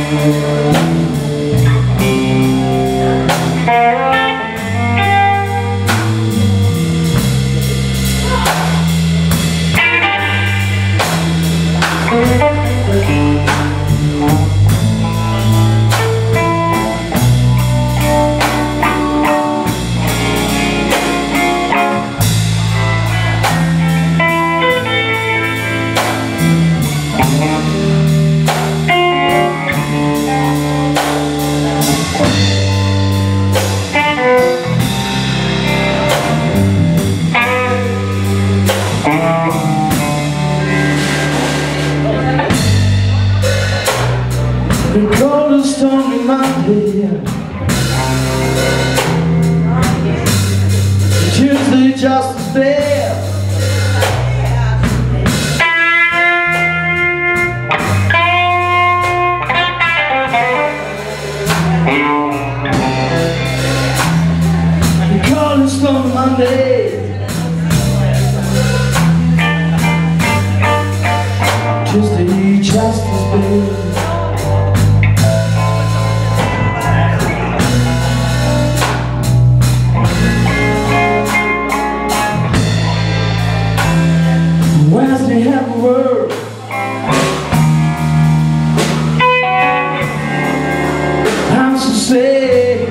The coldest stormy Monday, Tuesday just as bad. The coldest stormy Monday, Tuesday just as bad. Wednesday have a word. I'm so sad.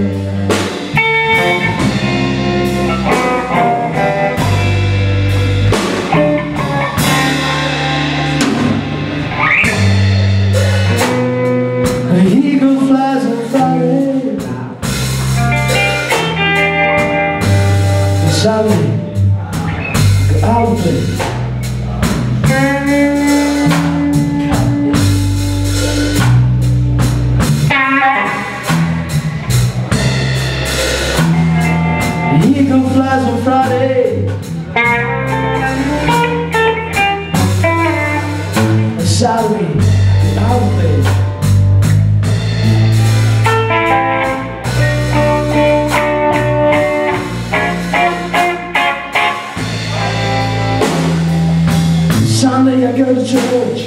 The eagle flies on Friday. Saturday, go out with it. The eagle flies on Friday. Saturday, get out of bed. Sunday I go to church.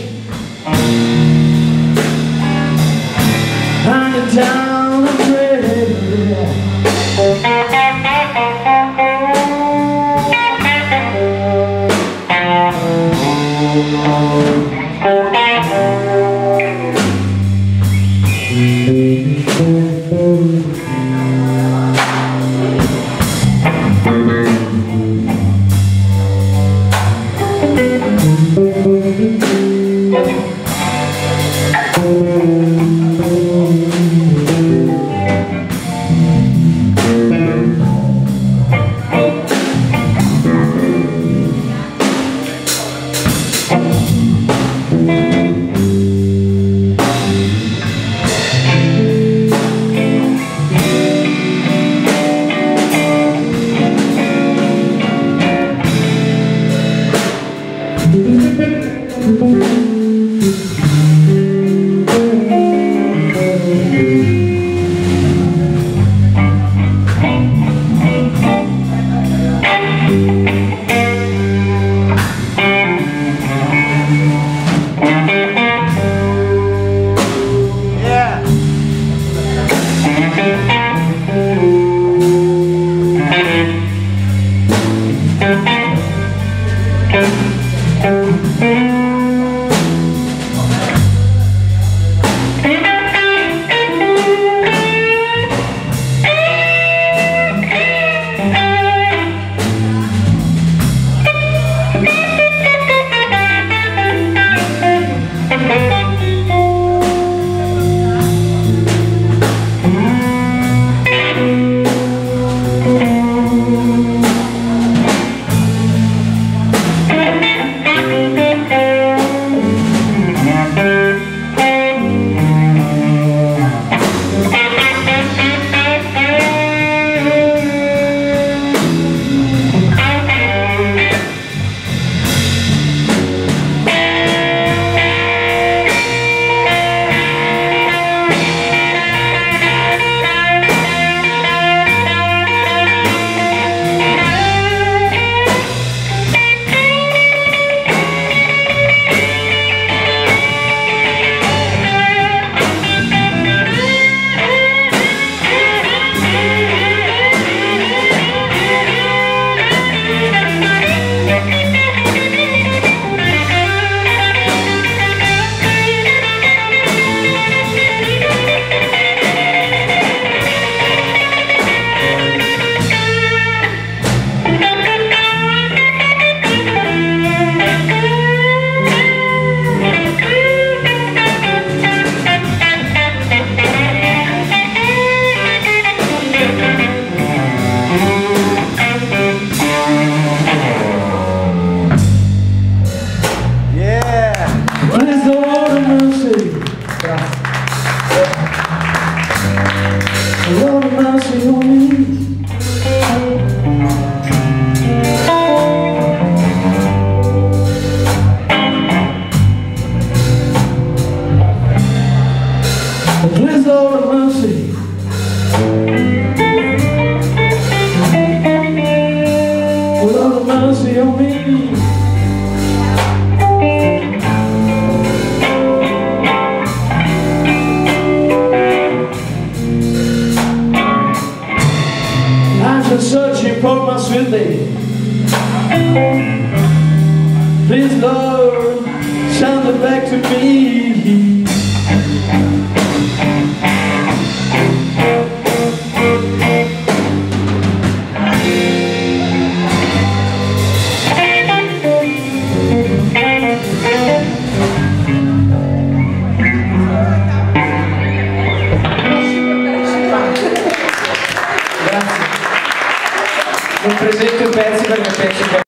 I'm in town and pray. Please Lord have mercy. Lord have mercy on me. Please Lord have mercy. Lord have mercy on me. Searching for my sweet lady. Please Lord, send her back to me. Non presento i pezzi perché penso che